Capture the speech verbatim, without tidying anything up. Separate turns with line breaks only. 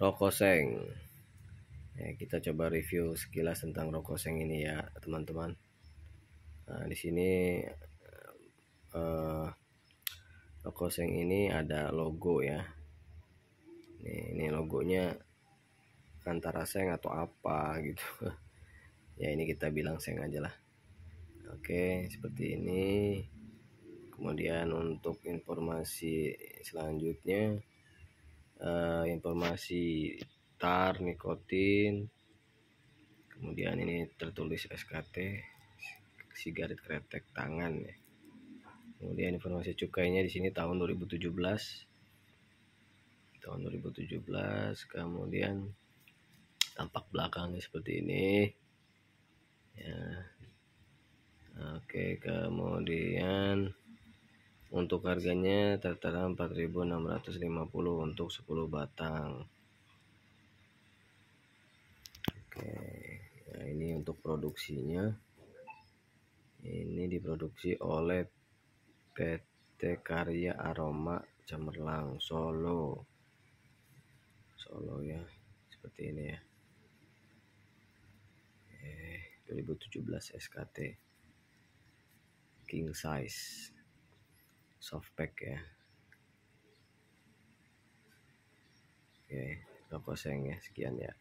rokok seng. Ya, kita coba review sekilas tentang rokok seng ini ya, teman-teman. Nah, di sini eh, rokok seng ini ada logo ya. Ini, ini logonya antara seng atau apa gitu. Ya ini kita bilang seng aja lah. Oke, seperti ini. Kemudian untuk informasi selanjutnya, eh, informasi tar, nikotin. Kemudian ini tertulis S K T, sigaret kretek tangan ya. Kemudian informasi cukainya di sini tahun dua ribu tujuh belas. Tahun dua ribu tujuh belas. Kemudian tampak belakangnya seperti ini. Ya. Oke, kemudian untuk harganya tertera empat ribu enam ratus lima puluh untuk sepuluh batang. Oke, nah ini untuk produksinya. Ini diproduksi oleh P T Karya Aroma Cemerlang Solo. Solo ya, seperti ini ya. Eh, dua ribu tujuh belas S K T. King size. Softpack ya. Oke, rokok seng ya, sekian ya.